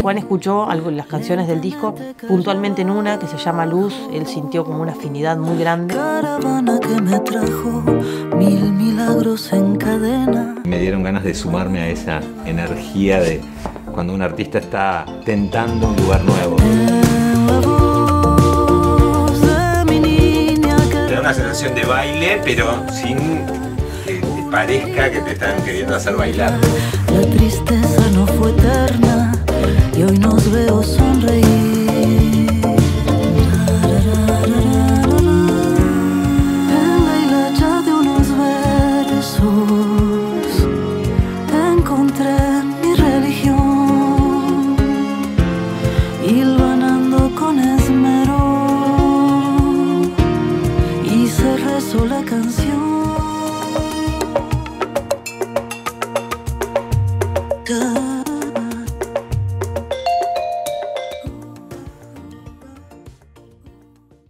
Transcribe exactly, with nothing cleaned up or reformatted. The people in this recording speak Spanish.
Juan escuchó algo, las canciones del disco, puntualmente en una que se llama Luz, él sintió como una afinidad muy grande. Caravana que me trajo mil milagros en cadena. Me dieron ganas de sumarme a esa energía de cuando un artista está tentando un lugar nuevo. Te da una sensación de baile, pero sin que te parezca que te están queriendo hacer bailar. La tristeza no fue eterna y hoy nos veo sonreír. En la hilacha de unos versos encontré mi religión, hilvanando con esmero, y se rezó la canción.